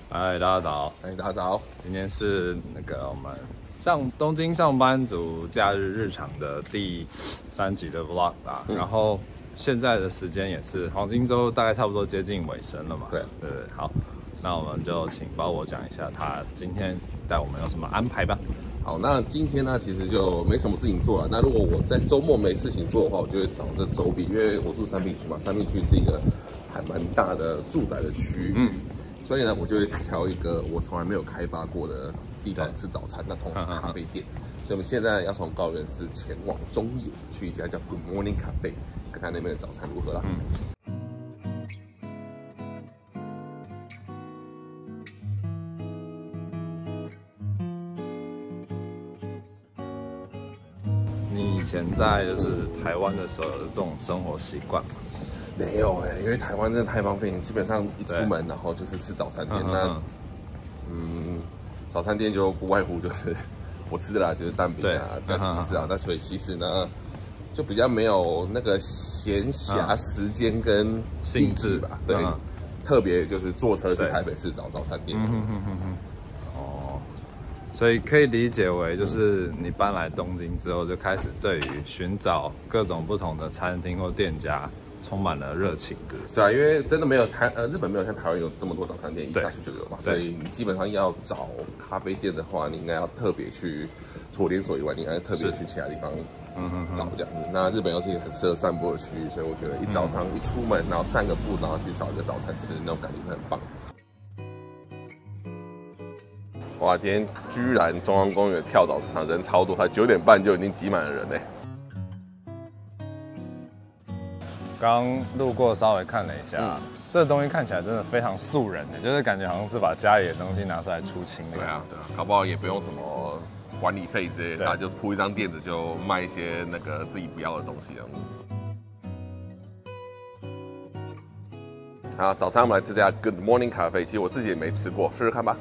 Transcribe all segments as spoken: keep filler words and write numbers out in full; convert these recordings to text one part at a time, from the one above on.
嗨，大家早！ 嗨，大家早！ 今天是那个我们上东京上班族假日日常的第三集的 vlog 吧。嗯、然后现在的时间也是黄金周，大概差不多接近尾声了嘛。 对对对，好，那我们就请包我讲一下他今天带我们有什么安排吧。 好，那今天呢，其实就没什么事情做了。那如果我在周末没事情做的话，我就会找这周边，因为我住三滨区嘛，三滨区是一个还蛮大的住宅的区域。嗯。所以呢，我就会挑一个我从来没有开发过的地方吃早餐，那同时咖啡店。所以我们现在要从高原寺前往中野，去一家叫 Good Morning Cafe， 看看那边的早餐如何啦。嗯。 你以前在就是台湾的时候有这种生活习惯吗？ 没有哎、欸，因为台湾真的太方便，你基本上一出门，然后就是吃早餐店。嗯那嗯，早餐店就不外乎就是我吃的啦，就是蛋饼啊加起司啊。那所以其实呢，就比较没有那个闲暇时间跟兴致吧。对，嗯、特别就是坐车去台北市找早餐店。嗯哼哼哼哦，所以可以理解为就是你搬来东京之后，就开始对于寻找各种不同的餐厅或店家充满了热情的。 是啊，因为真的没有台呃日本没有像台湾有这么多早餐店，一下去就有嘛，所以你基本上要找咖啡店的话，你应该要特别去除了连锁以外，你应该特别去其他地方找这样子。那日本又是一个很适合散步的区域，所以我觉得一早上一出门，然后散个步，然后去找一个早餐吃，那种感觉会很棒。哇，今天居然中央公园跳蚤市场人超多，才九点半就已经挤满了人嘞、欸。 刚路过稍微看了一下，嗯、这个东西看起来真的非常素人的，就是感觉好像是把家里的东西拿出来出清的。 对啊，对啊，搞不好也不用什么管理费之类的，他就铺一张垫子就卖一些那个自己不要的东西这样子。好，早餐我们来吃这家 Good Morning 咖啡，其实我自己也没吃过，试试看吧。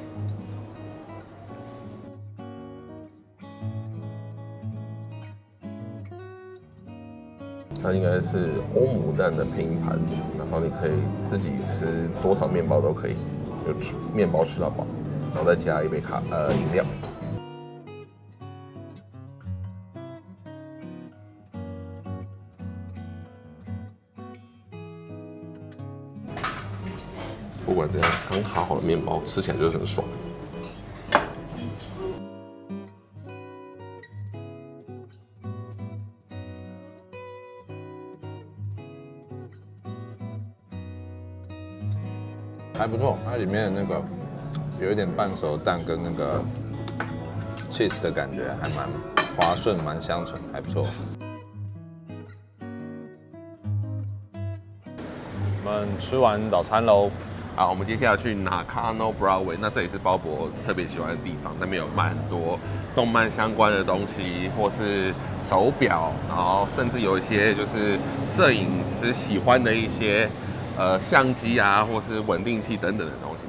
它应该是欧姆蛋的拼盘，然后你可以自己吃多少面包都可以，就吃面包吃到饱，然后再加一杯咖呃饮料。不管怎样，刚烤好的面包吃起来就是很爽。 还不错，它里面的那个有一点半熟蛋跟那个 cheese 的感觉，还蛮滑顺，蛮香醇，还不错。我们吃完早餐喽， 好，我们接下来去 Nakano Broadway， 那这也是包伯特别喜欢的地方，那边有卖很多动漫相关的东西，或是手表，然后甚至有一些就是摄影师喜欢的一些。呃，相机啊，或是稳定器等等的东西，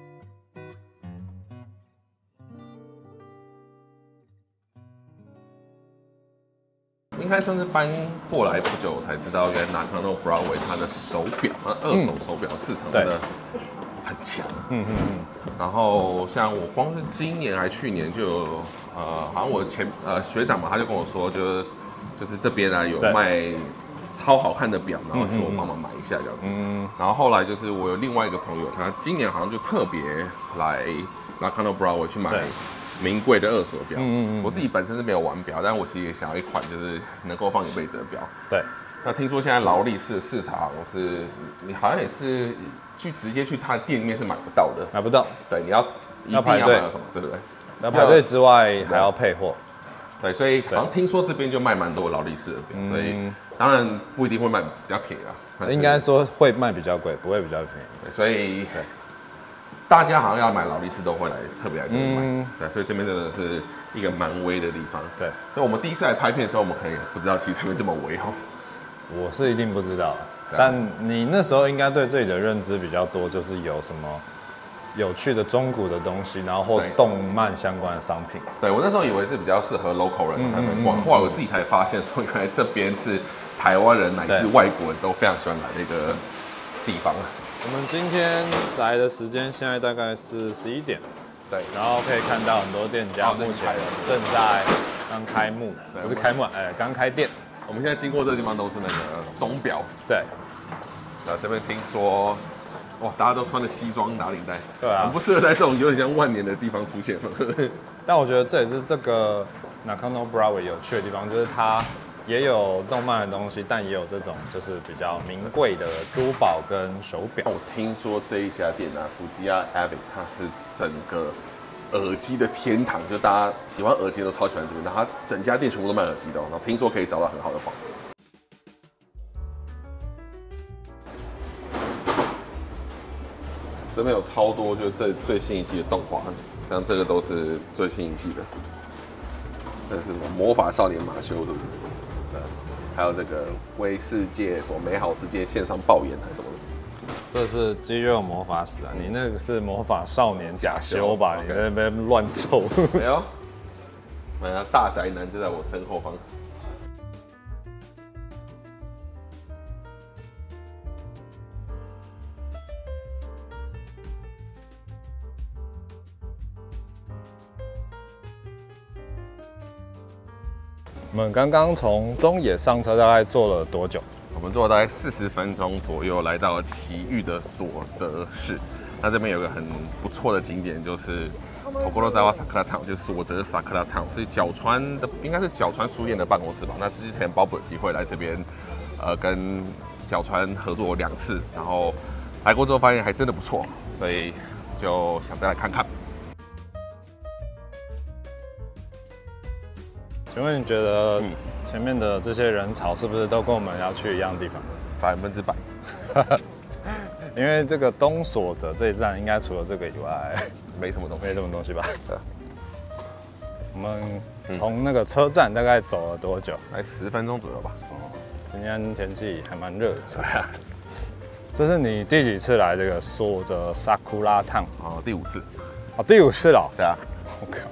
应该算是搬过来不久才知道，原来 Nakano Broadway 它的手表，啊，二手手表市场真的很强。嗯嗯嗯。然后像我光是今年还去年就有，呃，好像我前呃学长嘛，他就跟我说，就是就是这边啊有卖。超好看的表，然后请我帮忙买一下这样子。嗯，然后后来就是我有另外一个朋友，他今年好像就特别来 Nakano Broadway 去买名贵的二手表。嗯嗯我自己本身是没有玩表，但我其实也想要一款就是能够放一辈子的表。 对。 那听说现在劳力士的市场好像是你好像也是去直接去他的店里面是买不到的， 买不到。 对，你要一定要买到什么，对不对？ 要排队之外还要配货。 对，所以好像听说这边就卖蛮多劳力士的表，所以当然不一定会卖比较便宜啦。 应该说会卖比较贵，不会比较便宜。 对，所以大家好像要买劳力士都会来特别来这边买。嗯、对，所以这边真的是一个蛮威的地方。 对， 所以我们第一次来拍片的时候，我们可能不知道其实这边这么威哦。 我是一定不知道，但你那时候应该对这里的认知比较多，就是有什么有趣的中古的东西，然后或动漫相关的商品。 对，我那时候以为是比较适合 local 人来那边逛，后来我自己才发现说，原来这边是台湾人乃至外国人都非常喜欢来的一个地方。 我们今天来的时间现在大概是十一点， 对， 然后可以看到很多店家目前正在刚开幕，不是开幕，哎，刚开店。 我们现在经过这个地方都是那个钟表， 对。 那这边听说，哇，大家都穿着西装打领带， 对啊， 很不适合在这种有点像万年的地方出现。 但我觉得这也是这个 Nakano Broadway 有趣的地方，就是它也有动漫的东西，但也有这种就是比较名贵的珠宝跟手表。 我听说这一家店啊，福吉亚 Avic， 它是整个耳机的天堂，就大家喜欢耳机都超喜欢这边，然后它整家店全部都卖耳机的，然后听说可以找到很好的包。这边有超多，就是这最新一季的动画，像这个都是最新一季的。这是什么魔法少年马修，是不是？对，还有这个为世界什么美好世界献上爆眼还是什么的。 这是肌肉魔法使啊，你那个是魔法少年假修吧？你在那边乱凑。 没有，没有，大宅男就在我身后方。 我们刚刚从中野上车，大概坐了多久？ 我们坐了大概四十分钟左右，来到了埼玉的所泽市。那这边有个很不错的景点，就是 Tokorozawa Sakura Town， 就是所泽 Sakura Town， 是角川的，应该是角川书店的办公室吧。那之前包补有机会来这边，呃，跟角川合作两次，然后来过之后发现还真的不错，所以就想再来看看。 请问你觉得前面的这些人潮是不是都跟我们要去一样的地方？ 百分之百。 因为这个东所泽这一站，应该除了这个以外， 没什么东西， 没什么东西吧？对。我们从那个车站大概走了多久？ 大概十分钟左右吧。 哦，今天天气还蛮热的。这是你第几次来这个所泽 Sakura Town？ 哦，第五次。 哦，第五次了。 对啊。 我靠。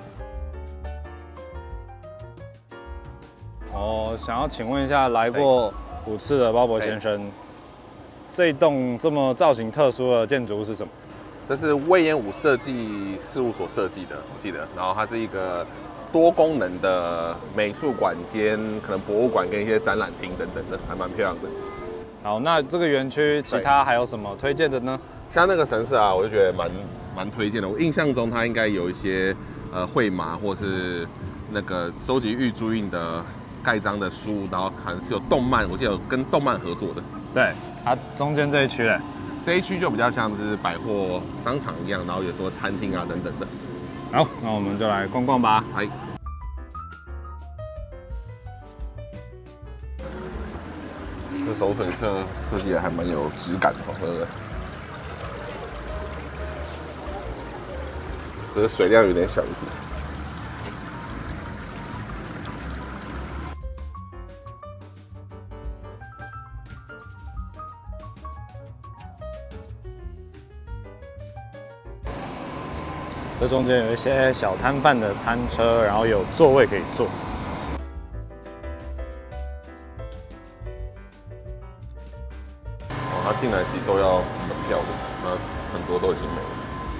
哦，想要请问一下，来过五次的鲍勃先生，这一栋这么造型特殊的建筑物是什么？ 这是隈研吾设计事务所设计的，我记得。然后它是一个多功能的美术馆兼可能博物馆跟一些展览厅等等的，还蛮漂亮的。 好，那这个园区其他还有什么推荐的呢？ 像那个神社啊，我就觉得蛮蛮推荐的。我印象中它应该有一些呃绘马或是那个收集玉珠印的盖章的书，然后可能是有动漫，我记得有跟动漫合作的。 对，它中间这一区嘞， 这一区就比较像是百货商场一样，然后有很多餐厅啊等等的。 好，那我们就来逛逛吧。 嗨，这手水车设计的还蛮有质感的，对不对？可是水量有点小一些。 这中间有一些小摊贩的餐车，然后有座位可以坐。 哦，它进来其实都要门票的，那很多都已经没了。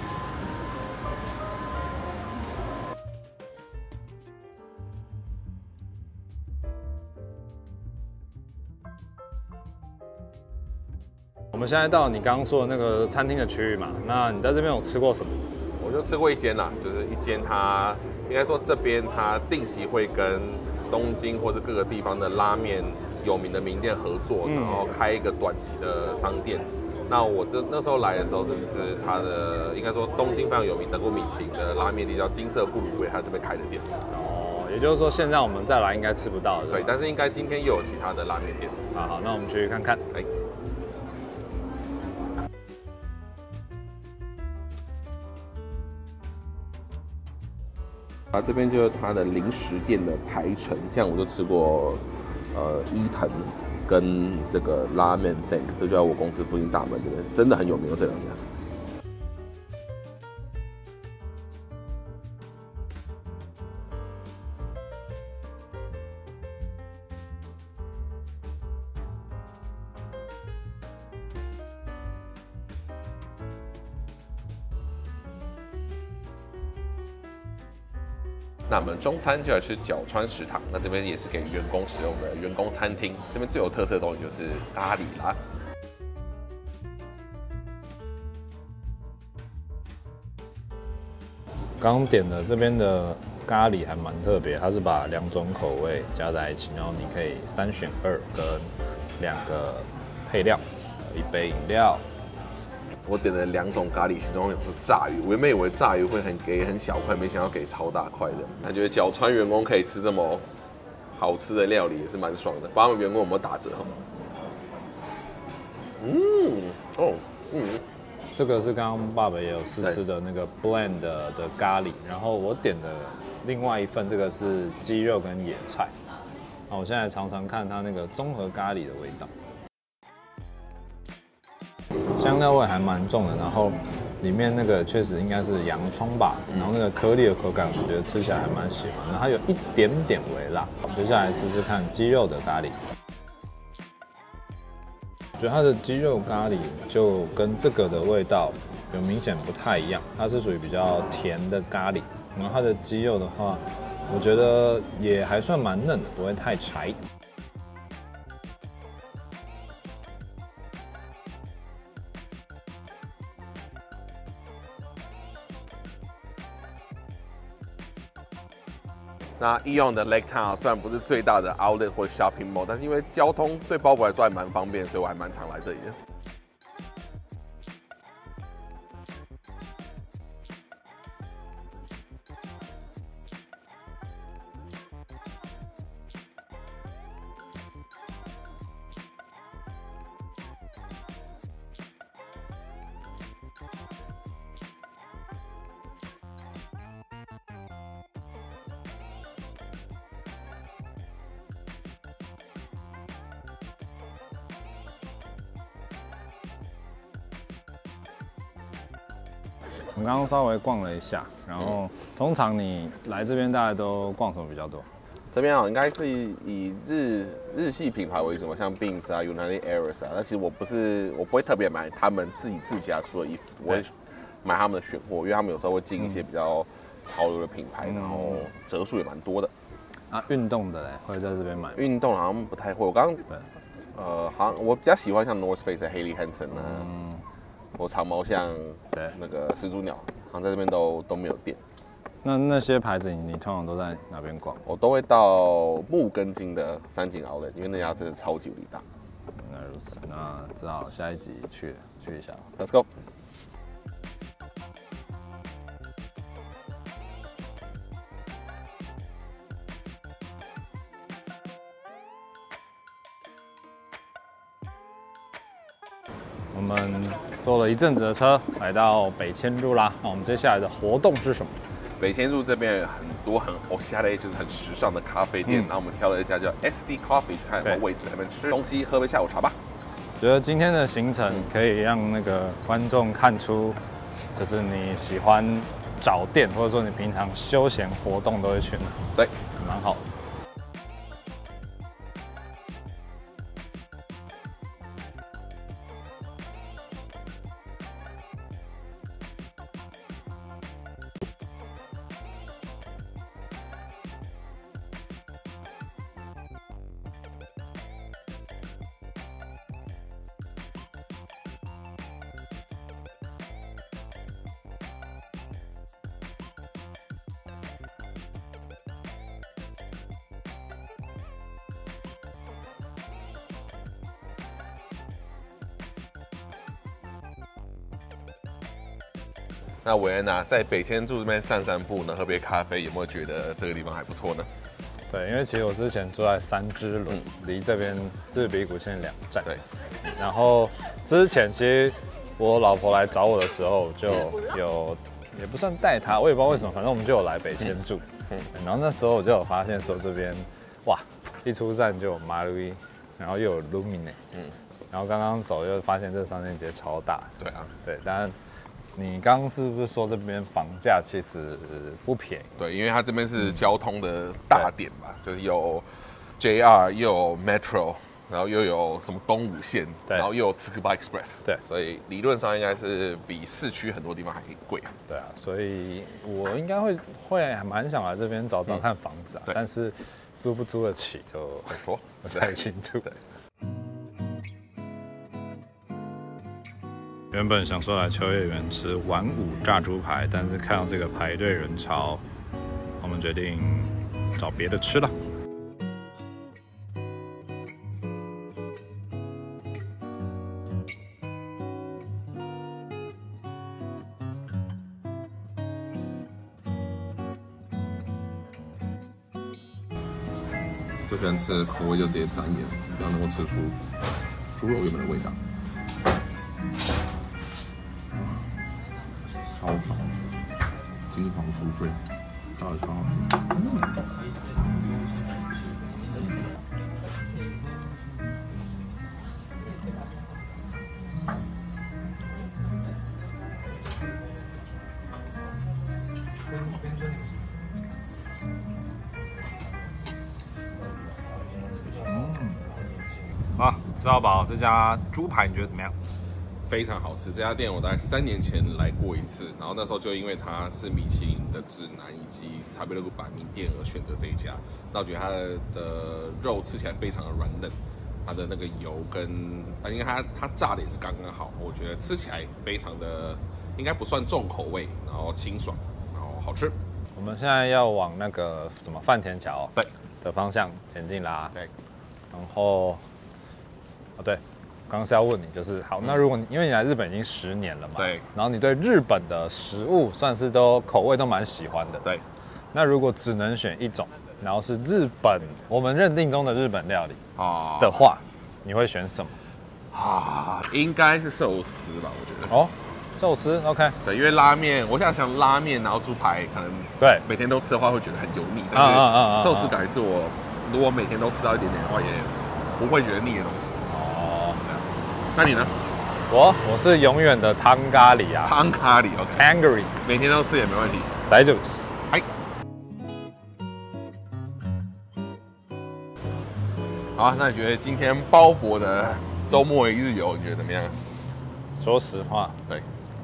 我们现在到你刚刚说的那个餐厅的区域嘛，那你在这边有吃过什么？ 我就吃过一间啦，就是一间它应该说这边它定期会跟东京或是各个地方的拉面有名的名店合作，嗯、然后开一个短期的商店。那我这那时候来的时候是吃它的，应该说东京非常有名、得过米其林的拉面店叫金色布鲁味，它这边开的店。 哦，也就是说现在我们再来应该吃不到的。 对，但是应该今天又有其他的拉面店。 啊，好，那我们去看看。 哎。啊，这边就是它的零食店的排程，像我就吃过，呃，伊藤跟这个拉面店，这就在我公司附近大门这边，真的很有名的这两家。 那我们中餐就来吃角川食堂，那这边也是给员工使用的员工餐厅。这边最有特色的东西就是咖喱啦。 刚点的这边的咖喱还蛮特别，它是把两种口味加在一起，然后你可以三选二跟两个配料，一杯饮料。 我点了两种咖喱，其中有是炸鱼。我原本以为炸鱼会很给很小块，没想到给超大块的。感觉角川员工可以吃这么好吃的料理，也是蛮爽的。不知道他们员工有没有打折？嗯，哦，嗯。 这个是刚刚爸爸也有试吃的那个 blend 的咖喱，然后我点的另外一份这个是鸡肉跟野菜。那我现在尝尝看它那个综合咖喱的味道。香料味还蛮重的，然后里面那个确实应该是洋葱吧，然后那个颗粒的口感，我觉得吃起来还蛮喜欢，然后它有一点点微辣。接下来吃吃看鸡肉的咖喱，我觉得它的鸡肉咖喱就跟这个的味道有明显不太一样，它是属于比较甜的咖喱，然后它的鸡肉的话，我觉得也还算蛮嫩的，不会太柴。 那易用的 Lake Town 虽然不是最大的 outlet 或 shopping mall， 但是因为交通对鲍勃来说还蛮方便，所以我还蛮常来这里的。 我们刚刚稍微逛了一下，然后通常你来这边大概都逛什么比较多？ 这边啊，应该是以日日系品牌为主嘛，像 Beams 啊、United Airways 啊。但其实我不是，我不会特别买他们自己自家出的衣服，我会买他们的选货，因为他们有时候会进一些比较潮流的品牌，然后折数也蛮多的。 啊，运动的嘞，会在这边买？ 运动好像不太会。我刚刚呃，好像我比较喜欢像 North Face 的 Haley Hansen 啊。嗯我长毛像那个始祖鸟，好像在这边都都没有店。 那那些牌子你，你通常都在哪边逛？ 我都会到木根津的三井outlet，因为那家真的超级无敌大。 原来如此，那只好下一集去去一下。 Let's go。 我们坐了一阵子的车，来到北千住啦。那我们接下来的活动是什么？ 北千住这边有很多很哦，下来就是很时尚的咖啡店。然后我们挑了一家叫 S D Coffee， 去看有没有位置那边吃东西，喝杯下午茶吧。 觉得今天的行程可以让那个观众看出，就是你喜欢找店，或者说你平常休闲活动都会去哪。 对， 蛮好的。 那韦恩啊，在北千住这边散散步呢，喝杯咖啡，有没有觉得这个地方还不错呢？ 对，因为其实我之前住在三之轮，离、嗯、这边日比谷线两站。对，然后之前其实我老婆来找我的时候，就有、嗯、也不算带她，我也不知道为什么，反正我们就有来北千住。嗯，然后那时候我就有发现说这边，哇，一出站就有 Marui， 然后又有 Lumine， 嗯，然后刚刚走又发现这个商店街超大。 对啊，对， 当然。你刚刚是不是说这边房价其实不便宜？ 对，因为它这边是交通的大点吧，嗯、就是有 J R 又有 Metro， 然后又有什么东武线，然后又有 Tsukuba Express， 对， 所以理论上应该是比市区很多地方还贵。 对啊，所以我应该会会还蛮想来这边找找看房子啊，嗯、但是租不租得起就说不太清楚。 对。 原本想说来秋叶原吃晚午炸猪排，但是看到这个排队人潮，我们决定找别的吃了。 最喜欢吃的口味就直接沾盐，比较能够吃出猪肉原本的味道。超爽，金黄酥脆，炸的超好吃。 啊，吃到饱！这家猪排你觉得怎么样？ 非常好吃。这家店我大概三年前来过一次，然后那时候就因为它是米其林的指南以及台北乐谷百名店而选择这一家。那我觉得它的肉吃起来非常的软嫩，它的那个油跟啊，因为它它炸的也是刚刚好，我觉得吃起来非常的应该不算重口味，然后清爽，然后好吃。 我们现在要往那个什么饭田桥对的方向前进啦。 对， 然后。哦，对，刚刚是要问你，就是好，那如果你因为你来日本已经十年了嘛， 对， 然后你对日本的食物算是都口味都蛮喜欢的， 对， 那如果只能选一种，然后是日本我们认定中的日本料理啊的话，你会选什么？ 啊，应该是寿司吧，我觉得。 哦，寿司 ，OK。对， 因为拉面，我想想拉面，然后猪排，可能对每天都吃的话会觉得很油腻，但是寿司感是我如果每天都吃到一点点的话，也不会觉得腻的东西。那你呢？ 我我是永远的汤咖喱啊， 汤咖喱哦 ，Tangary， 每天都吃也没问题。 大丈夫です。 嗨。好，那你觉得今天鲍勃的周末一日游，你觉得怎么样？ 说实话， 对。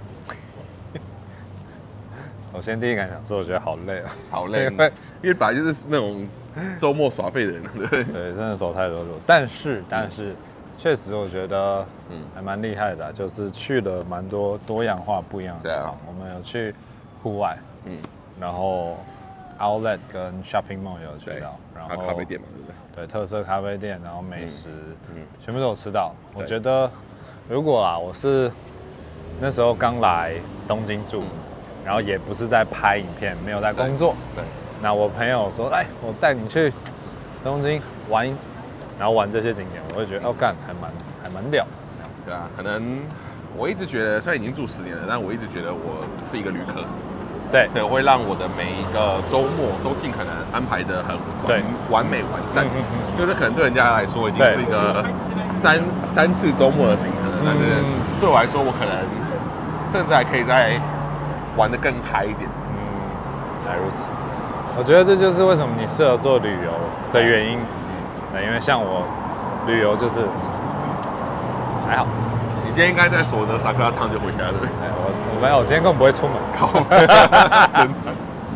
首先第一感想是，我觉得好累啊， 好累，因为因为本来就是那种周末耍废的人，对不对？ 对，真的走太多路，但是但是。确实，我觉得嗯还蛮厉害的、啊，就是去了蛮多多样化不一样的地方。啊、我们有去户外，嗯，然后 Outlet 跟 Shopping Mall 也有去到，然后咖啡店嘛，对不对？ 对，特色咖啡店，然后美食，嗯，嗯全部都有吃到。我觉得如果啊，我是那时候刚来东京住，嗯、然后也不是在拍影片，没有在工作， 对。对那我朋友说，哎，我带你去东京玩。然后玩这些景点，我会觉得哦，干还蛮还蛮屌。 对啊，可能我一直觉得，虽然已经住十年了，但我一直觉得我是一个旅客。 对， 所以我会让我的每一个周末都尽可能安排的很完完美完善。嗯嗯嗯、就是可能对人家来说已经是一个三三次周末的行程了，但是对我来说，我可能甚至还可以再玩得更嗨一点。 嗯，原来如此。我觉得这就是为什么你适合做旅游的原因。因为像我旅游就是还好， 你今天应该在所得萨克拉烫就回家了，对不对？ 我我没有，我今天根本不会出门， 真惨。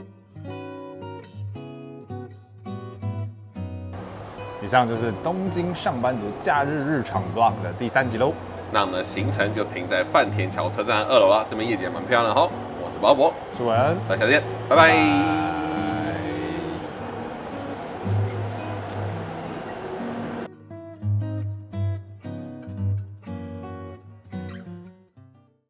以上就是东京上班族假日日常 vlog 的第三集喽。 那我们的行程就停在饭田桥车站二楼啦，这边夜景蛮漂亮的哈。我是鲍勃， 祝晚安， 大家下次见，拜拜。